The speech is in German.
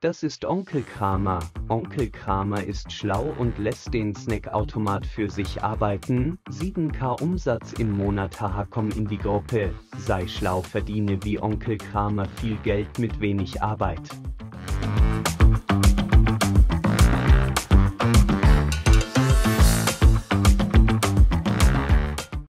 Das ist Onkel Kramer. Onkel Kramer ist schlau und lässt den Snackautomat für sich arbeiten. 7.000 Umsatz im Monat. Haha, komm in die Gruppe. Sei schlau, verdiene wie Onkel Kramer viel Geld mit wenig Arbeit.